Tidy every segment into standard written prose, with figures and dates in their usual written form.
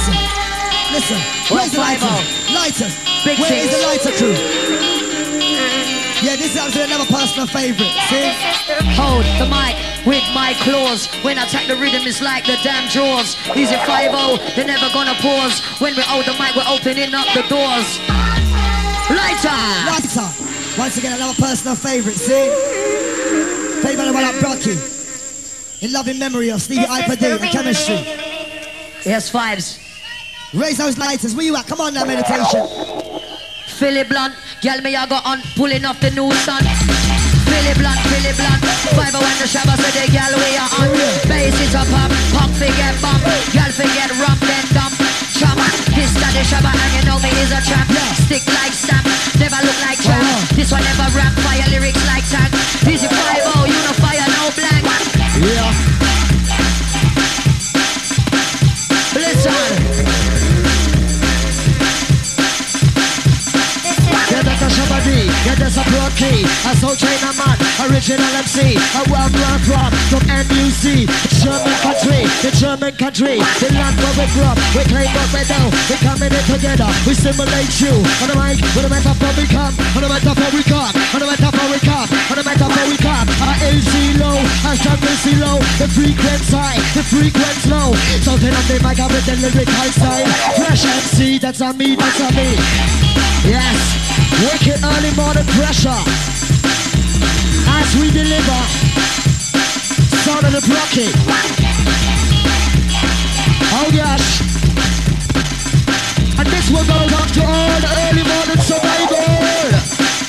Listen. Where's the lighters? Lighters. Where is the lighter crew? Yeah, this is absolutely another personal favourite. See? Hold the mic with my claws. When I attack the rhythm, it's like the damn jaws. Easy 5-0, they're never gonna pause. When we hold the mic, we're opening up the doors. Lighter! Lighter. Once again, another personal favourite. See? Played by the one up Brocky. In loving memory of Stevie Hyper D and Chemistry. Yes, Fives. Raise those lighters. Where you at? Come on now, meditation. Philly Blunt, girl me I got on, pulling off the new sun. Philly Blunt, 5-0 when the shabba say the girl we are on. Bass it up, pump forget bump, girl forget rump then dump. Chop, this that the shabba and you know me is a trap. Stick like stamp, never look like trap. This one never rap, fire lyrics like tank. Easy 5-0, you no fire, no blank. Yeah. Listen. Yeah, there's a broad key, a soul trainer man, original MC, a world run from NUC, German country, the German country, the land where we grew up, we claim what we do, we coming in together, we simulate you, on the mic, with a metaphor we come, on the metaphor we come, on the metaphor we come, on the metaphor we come, AC low, AC low, the frequency high, the frequency low, something on the mic with the lyrical style, fresh MC, that's on me, yes. Wicked early morning pressure as we deliver sound of the Brocky. Oh gosh. And this one goes up to all the early morning survival.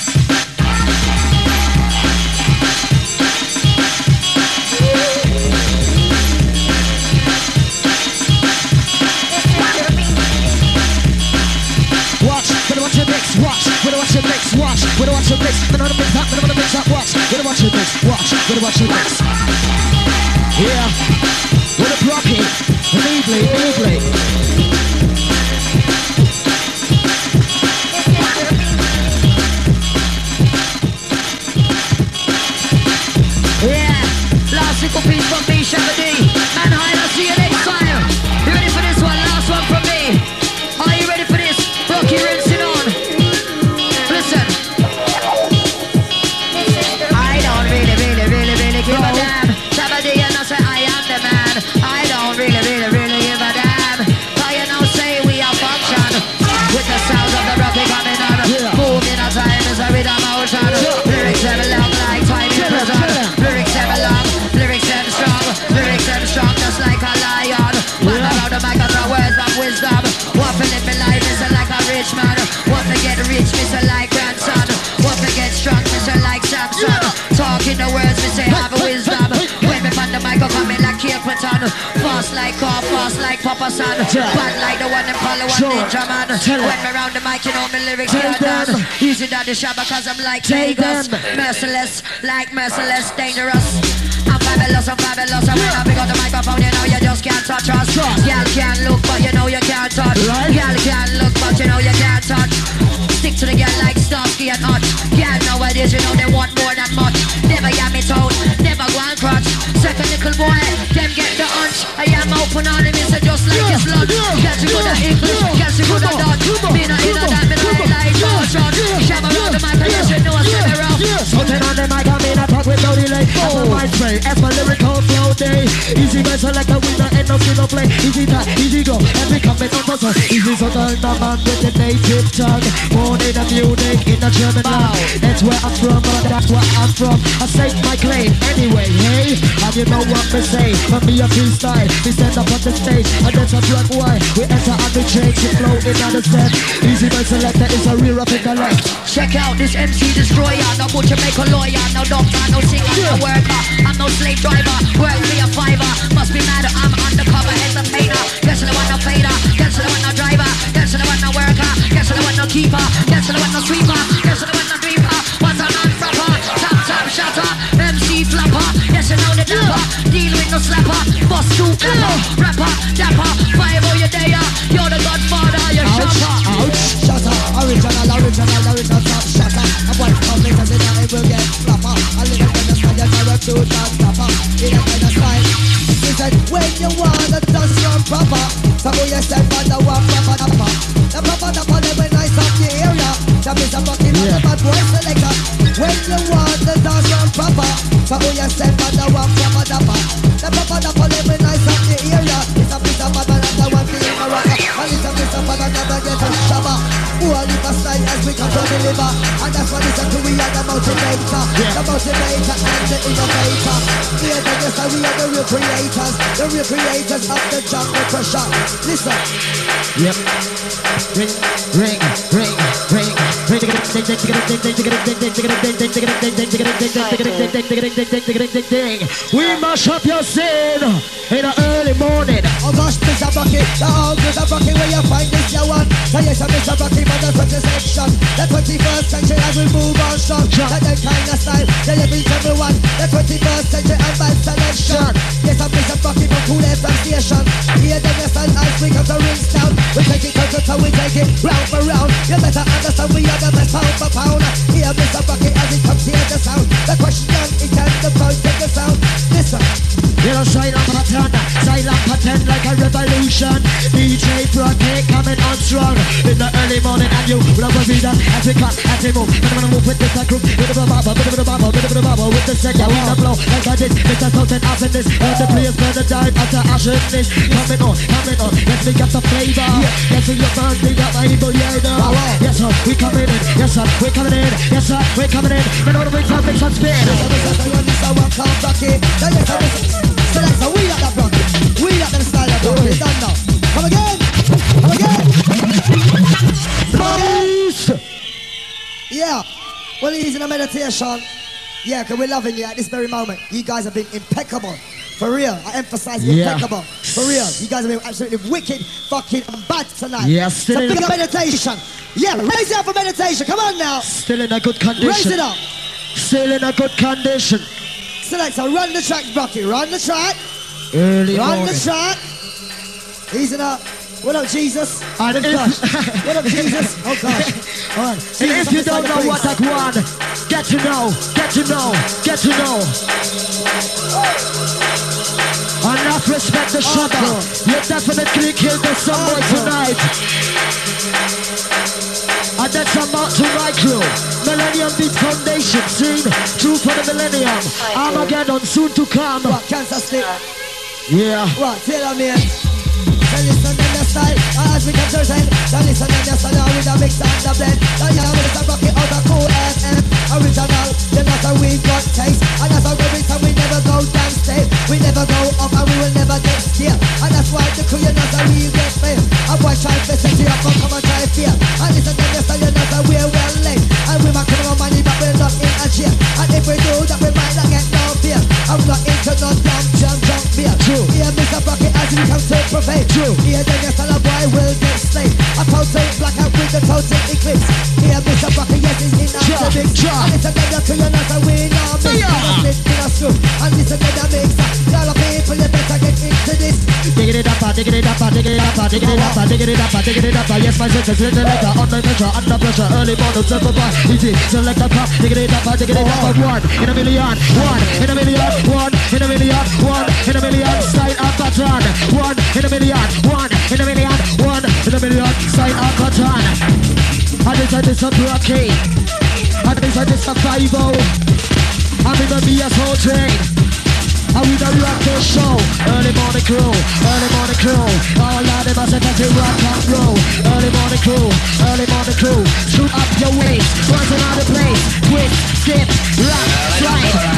Watch your mix, watch, we don't watch your mix, watch, we don't watch your mix, we don't mix up, we don't mix up, watch, we don't watch your mix, watch, we don't watch your mix. Yeah, with a Brocky, neatly. Yeah, last single piece from me, Shabba D, and I'll see you next time. You ready for this one? Last one from me. Are you ready for this? Brocky rinsing on. Listen. I don't really give a damn. Shabba D, you know say I am the man. I don't really give a damn. But you know say we are function. With the sounds of the Brocky coming on. Boom in a time is a rhythm motion. Lyrics ever long like time in prison. Lyrics ever long, lyrics ever strong, just like a lion. One around the mic and the words of wisdom. What for live my life is like a rich man. What to get rich, Mr. like grandson. What to get strong, Mr. like Samson. Talking the words, me say have a wisdom. When me find the mic, I come in like Capleton. Fast like car, fast like Papa San. Bad like the one them call the one ninja man. When me round the mic, you know me lyrics get done. Easy that the shabba cause I'm like Vegas. Merciless, like merciless, dangerous. I'm fabulous, and when I pick up the microphone, you know you just can't touch us. Y'all can't look, but you know you can't touch. Y'all can't look, but you know you can't touch. Stick to the girl like Starsky and Hutch. Y'all nowadays, you know they want more than much. Never got me told, never go and crutch. Second little boy, them get the hunch. I am open on him, it's just like his lunch. Can't you go to English, can't you go to Dutch. Me no in a that, me no like George. Shabba around the mic, and you should know what's in the rough. Something on the mic, I mean I talk with no delay. As my mind spray, as my lyrical flow day. Easy man select a winner, end up in a play. Easy that, easy go, every comment on the song. Easy so turn the man with the native tongue. Born in a Munich, in a German land. That's where I'm from, that's where I'm from. I stake my claim anyway, hey. And you know what me say, for me a freestyle. We stand up on the stage, and that's a black white. We enter on the change, we flow in on the set. Easy man selector is a real up in the left. Check out this MC destroyer, no butcher make a lawyer, no doctor, no singer, no worker. I'm no slave driver, work me a fiver. Must be mad, I'm undercover entertainer. Guess the one no fader, guess the one no driver, guess the one no worker, guess the one no keeper, guess the one no sweeper, guess the one no dreamer. What's a man proper? Top shutter, MC flapper, yes you know the dapper. Deal with no slapper, bust two clapper, rapper, dapper, 5-0 you there, you're the godfather, you're shopper. Shutter, original, top shutter. I want to come because it will get flapper. A little bit of style, you're a two-top stopper. In a kind of style. He said, when you want to touch from proper, so you yourself on the a Mr. Bucky, not the bad boy selector. When you want the dance run proper, so who you say but the one proper dapper. The proper dapper live nice up the area. It's a Mr. Bad man and the one thing in the rocker. And it's a Mr. Bad and never get a shabba. Who are live a style as we come to deliver. And that's what it's to we are the motivator. The motivator and the innovator. Here the yes, we are the real creators. The real creators of the jungle pressure. Listen. Yep. Ring, ring, ring, ring. We mash up your scene in the early morning. Oh gosh, Mr. Bucky, the old Mr. Bucky, where you find this your one? So yes, Mr. Bucky, for the 20th section. The 21st century as we move on strong. That the kind of style, celebrate everyone. The 21st century and bad selection. Yes, Mr. Bucky from Cool FM station. Here the yes and as we come to Ringstown. We take it closer so we take it round for round. You better understand we are the best pound for pound. Here Mr. Bucky as it comes here the sound. The question is can the voice take the sound? Listen. You know, silent pattern like a revolution. DJ Broadcast coming on strong in the early morning, and you will have be done as we cut, as we move. I'm gonna move with this group, bit of a bubble, with the set, yeah, we the blow like I did. Mr. Sultan after this, the players gonna die after Asher this. Coming on, yes, we got the flavor. Yes, we got the Bible, yeah, no. Yes, sir, we coming in. Yes, sir, we coming in. Yes, sir, we coming in. Man, all the way to make some spin. So that's how we like that Brocky. We like the style of Brocky. It's done now. Come again. Nice. Yeah. Well, he's in a meditation. Yeah, because we're loving you at this very moment. You guys have been impeccable. For real. I emphasize impeccable. For real. You guys have been absolutely wicked, fucking bad tonight. Yes, still in a meditation. Yeah, raise it up for meditation. Come on now. Still in a good condition. Raise it up. Still in a good condition. Selector, run the track, Brocky. Run the track. Early Run morning. the track. He's in a... What up, Jesus? And oh, gosh. What up, Jesus? Oh, gosh. All right. And if you don't know what that one, get to know. Enough respect the shopper. You definitely killed the someone tonight. And that's a mark to my crew. Millennium Beat Foundation, sing true for the millennium. Armageddon soon to come. What, Kansas State? Yeah. What, tell me. So listen in the style, as we come to the end. So listen in the style, with a mix and the blend. So yeah, with the Rocky out of Cool FM. Original, you know so we've got taste. And that's how we so we never go down state. We never go up and we will never get scared. And that's why the crew, you know so we get fail. And boy try to set you up, come and try to fear. And listen in the style, you know so we're well late. And we might come on money, but we're not in a jail. And if we do that, we might not get no fear. I'm not into no jump beer. True. Here Mr. Rocky as we come to prevail. True. Here the yes and a boy will get slayed. A total blackout with the total eclipse. Here Mr. Rocky, yes, he's in our mix. And it's a better to you, not a win or miss. Split in a screw. And it's a better mix. Y'all people, you better get into this. Dig it up, dig it up. Yes, my senses in the letter. Under pressure, early morning, simple boy. Easy, select a pop. Dig it up. One in a million. Sign up pattern. One in a million. Sign up pattern. And this a Brocky. And this a 5-0. I'm in the BS whole train. And we don't rock the show. Early morning crew. All of them are set to rock and roll. Early morning crew. Shoot up your waist. Once another place. Twist, skip, rock, slide.